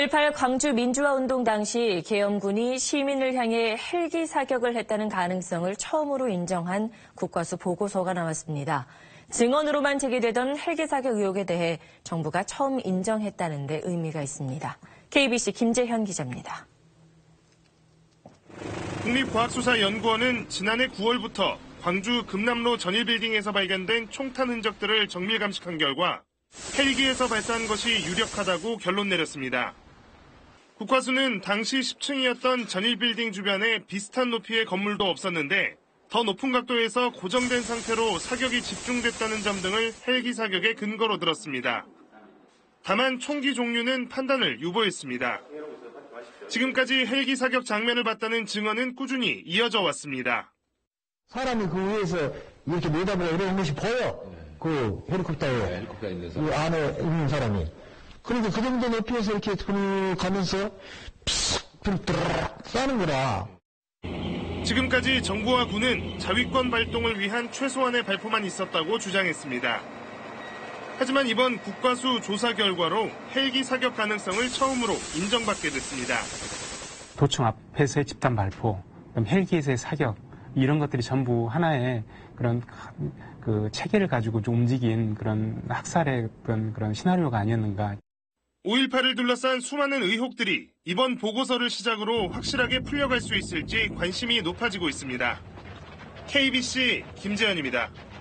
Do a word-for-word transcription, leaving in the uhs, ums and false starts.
오일팔 광주 민주화운동 당시 계엄군이 시민을 향해 헬기 사격을 했다는 가능성을 처음으로 인정한 국과수 보고서가 나왔습니다. 증언으로만 제기되던 헬기 사격 의혹에 대해 정부가 처음 인정했다는 데 의미가 있습니다. 케이비씨 김재현 기자입니다. 국립과학수사연구원은 지난해 구월부터 광주 금남로 전일빌딩에서 발견된 총탄 흔적들을 정밀 감식한 결과 헬기에서 발사한 것이 유력하다고 결론 내렸습니다. 국과수는 당시 십 층이었던 전일빌딩 주변에 비슷한 높이의 건물도 없었는데 더 높은 각도에서 고정된 상태로 사격이 집중됐다는 점 등을 헬기 사격의 근거로 들었습니다. 다만 총기 종류는 판단을 유보했습니다. 지금까지 헬기 사격 장면을 봤다는 증언은 꾸준히 이어져 왔습니다. 사람이 그 위에서 이렇게 내다보고 이러는 것이 보여. 그 헬리콥터에. 네, 헬리콥터에 있는 사람. 그 안에 있는 사람이. 그러니까 그 정도 높이에서 이렇게 가면서 픽, 뚜르륵 쏴는 거라. 지금까지 정부와 군은 자위권 발동을 위한 최소한의 발포만 있었다고 주장했습니다. 하지만 이번 국과수 조사 결과로 헬기 사격 가능성을 처음으로 인정받게 됐습니다. 도청 앞에서의 집단 발포, 그럼 헬기에서의 사격, 이런 것들이 전부 하나의 그런 그 체계를 가지고 좀 움직인 그런 학살의 그런 그런 시나리오가 아니었는가. 오일팔을 둘러싼 수많은 의혹들이 이번 보고서를 시작으로 확실하게 풀려갈 수 있을지 관심이 높아지고 있습니다. 케이비씨 김재현입니다.